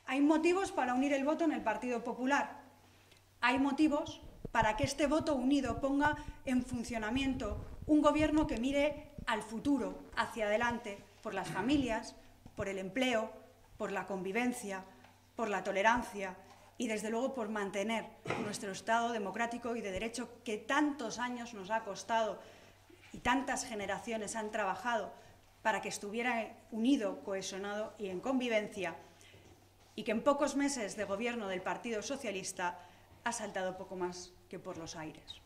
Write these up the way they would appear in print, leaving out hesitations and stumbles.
Hay motivos para unir el voto en el Partido Popular. Hay motivos para que este voto unido ponga en funcionamiento un gobierno que mire al futuro, hacia adelante, por las familias, por el empleo, por la convivencia, por la tolerancia y, desde luego, por mantener nuestro Estado democrático y de derecho que tantos años nos ha costado y tantas generaciones han trabajado para que estuviera unido, cohesionado y en convivencia, y que en pocos meses de gobierno del Partido Socialista ha saltado poco más que por los aires.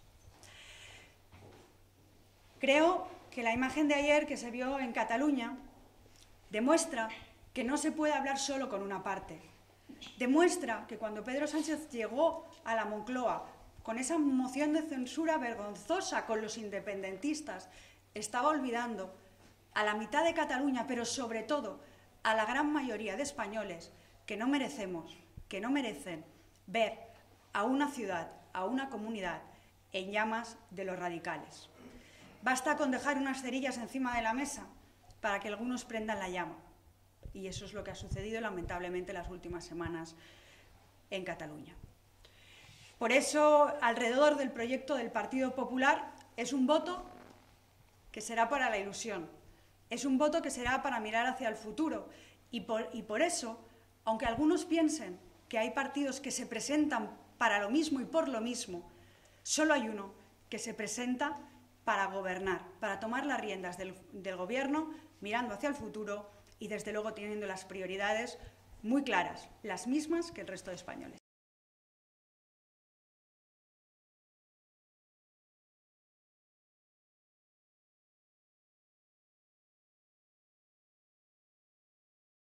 Creo que la imagen de ayer que se vio en Cataluña demuestra que no se puede hablar solo con una parte. Demuestra que cuando Pedro Sánchez llegó a la Moncloa con esa moción de censura vergonzosa con los independentistas, estaba olvidando a la mitad de Cataluña, pero sobre todo a la gran mayoría de españoles que no merecemos, que no merecen ver a una ciudad, a una comunidad en llamas de los radicales. Basta con dejar unas cerillas encima de la mesa para que algunos prendan la llama. Y eso es lo que ha sucedido lamentablemente las últimas semanas en Cataluña. Por eso, alrededor del proyecto del Partido Popular, es un voto que será para la ilusión, es un voto que será para mirar hacia el futuro. Y por eso, aunque algunos piensen que hay partidos que se presentan para lo mismo y por lo mismo, solo hay uno que se presenta para gobernar, para tomar las riendas del gobierno, mirando hacia el futuro y, desde luego, teniendo las prioridades muy claras, las mismas que el resto de españoles.